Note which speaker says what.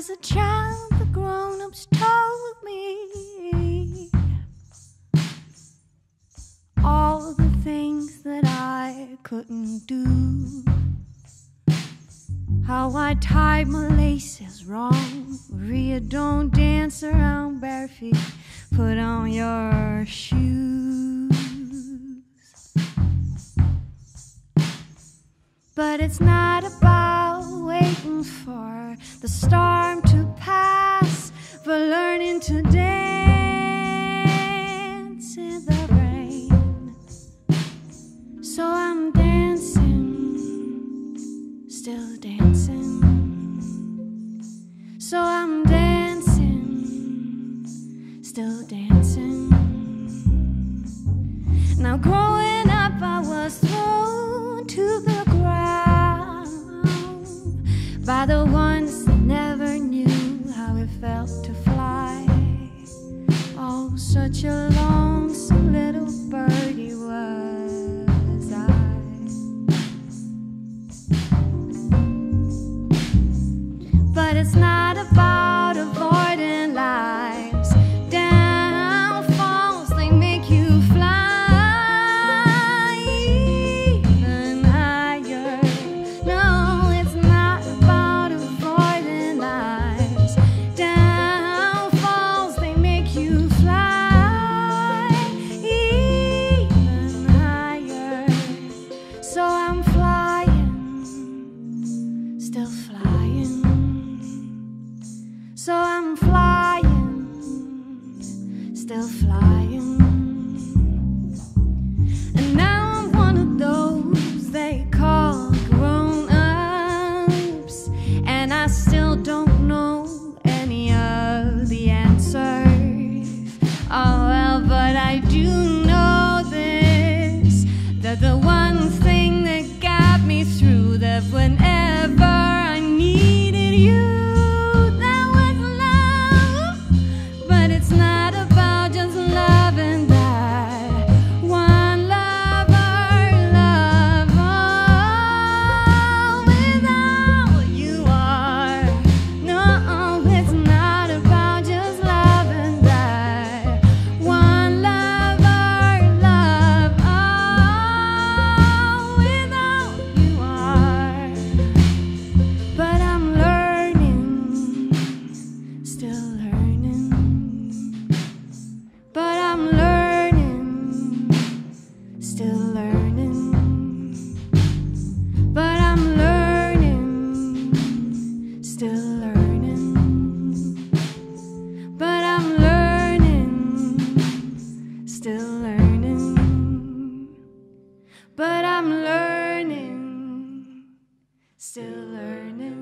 Speaker 1: As a child, the grown-ups told me all the things that I couldn't do. How I tied my laces wrong. Maria, don't dance around bare feet. Put on your shoes. But it's not about waiting for the storm to pass, but learning to dance in the rain. So I'm dancing, still dancing. So I'm dancing, still dancing. Now growing up I was thrown to the ground by the ones that never knew how it felt to fly. Oh, such a lonesome little birdie was I. But it's not about avoiding life's downfalls. They make you fly even higher. No, it's not about avoiding life's downfalls. They make you fly even higher. So I'm flying, still flying. So I'm flying, still flying. And now I'm one of those they call grown-ups, and I still don't know any of the answers. Oh well, but I do know this, that the one thing that got me through, that whenever I needed you, it's not about just loving that one lover, love all without you are. No, it's not about just loving that one lover, love all without you are. But I'm learning, still learning. But I'm learning, still learning. But I'm learning, still learning. But I'm learning, still learning. But I'm learning, still learning.